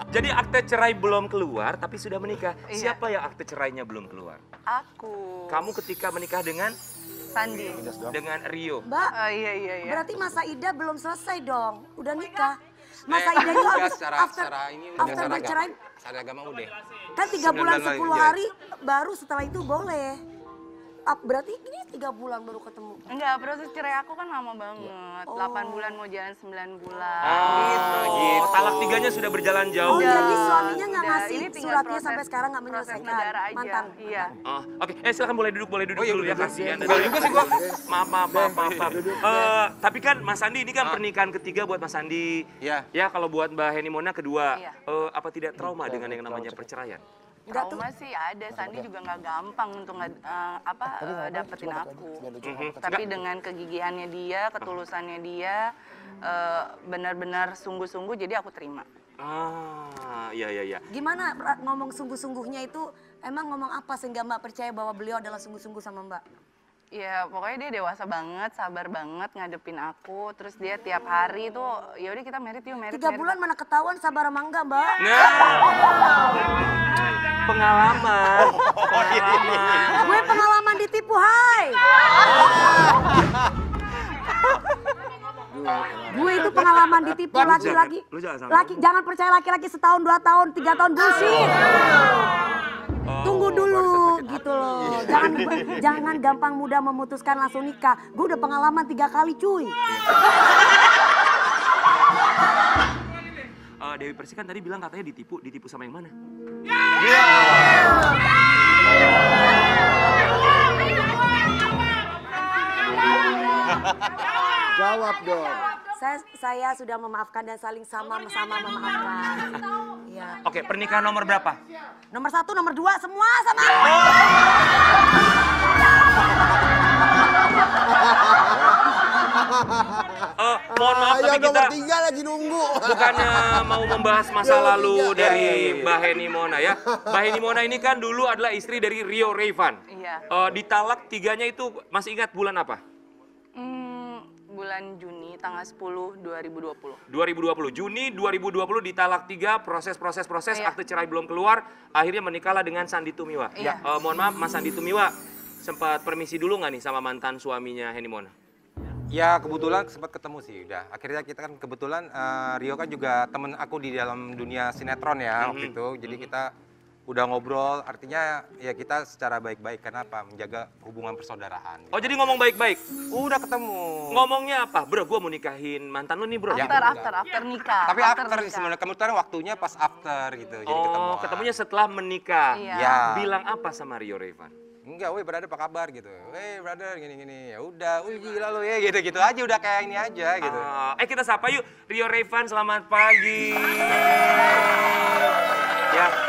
Jadi akte cerai belum keluar tapi sudah menikah. Iya. Siapa yang akte cerainya belum keluar? Aku. Kamu ketika menikah dengan Sandi. Rio. Mbak, Iya. berarti masa Ida belum selesai dong. Udah nikah. Masa Ida itu habis after bercerai. Secara agama udah. Kan 3 bulan 9 10 hari baru setelah itu boleh. Berarti ini 3 bulan baru ketemu. Enggak, proses cerai aku kan lama banget. 8 bulan mau jalan 9 bulan. Gitu. Talak 3-nya sudah berjalan jauh. Oh, jadi suaminya nggak Udah, ngasih ini tinggal suratnya proses- sampai sekarang nggak proses menyelesaikan. negara aja. Mantan. Iya. Oh, oke. Silakan boleh duduk dulu ya, kasihan. Boleh juga sih gua. Maaf. Tapi kan Mas Sandi ini kan pernikahan ketiga buat Mas Sandi. Iya. Ya, kalau buat Mbak Heni Mona kedua. Iya. Apa tidak trauma dengan yang namanya perceraian? Enggak tuh. Trauma sih ada, Sandi juga nggak gampang untuk dapetin aku. Tapi dengan kegigihannya dia, ketulusannya dia, benar-benar sungguh-sungguh, jadi aku terima. Iya. Gimana ngomong sungguh-sungguhnya itu emang ngomong apa sehingga Mbak percaya bahwa beliau adalah sungguh-sungguh sama Mbak? Ya pokoknya dia dewasa banget, sabar banget ngadepin aku. Terus dia tiap hari tuh, ya udah kita merit yuk, merit. 3 bulan mana ketahuan sabar sama enggak, Mbak? Nah, pengalaman. Gue pengalaman ditipu, hai. Gue itu pengalaman ditipu laki-laki. Lu jangan sampai. Jangan percaya laki-laki setahun, 2 tahun, 3 tahun bullshit. Tunggu dulu gitu loh. Jangan gampang mudah memutuskan langsung nikah. Gue udah pengalaman 3 kali, cuy. Dewi Persik kan tadi bilang katanya ditipu sama yang mana? Jawab dong. Saya sudah memaafkan dan saling sama-sama memaafkan. Iya. Oke, pernikahan nomor berapa? Nomor 1, nomor 2, semua sama. Mohon maaf tapi kita nomor 3 lagi nunggu. bukannya mau membahas masa lalu dari Mbak Heni Mona ya. Mbak Heni Mona ini kan dulu adalah istri dari Rio Raivan. Iya. Ditalak 3-nya itu masih ingat bulan apa? Bulan Juni, tanggal 10, 2020. 2020. Juni 2020 ditalak 3, proses, Iya. akte cerai belum keluar, akhirnya menikahlah dengan Sandi Tumiwa. Iya. Mohon maaf Mas Sandi Tumiwa, sempat permisi dulu nggak nih sama mantan suaminya Heni Mona? Ya kebetulan sempat ketemu sih udah. Akhirnya kita kan kebetulan Rio kan juga temen aku di dalam dunia sinetron ya waktu itu. Jadi kita udah ngobrol, artinya ya kita secara baik-baik. Karena apa? Menjaga hubungan persaudaraan. Oh jadi ngomong baik-baik? Udah ketemu. Ngomongnya apa? Bro, gue mau nikahin mantan lu nih bro. Ya. After nikah. Tapi after nikah. sebenarnya kebetulan waktunya pas after gitu. Jadi ketemu. Ketemunya setelah menikah. Iya. Ya. Bilang apa sama Rio Raivan? Enggak, weh brother apa kabar gitu. Weh brother gini-gini. Ya udah, wih gila lo ya gitu-gitu aja udah kayak ini aja gitu. Kita sapa yuk Rio Raivan, selamat pagi. Ya,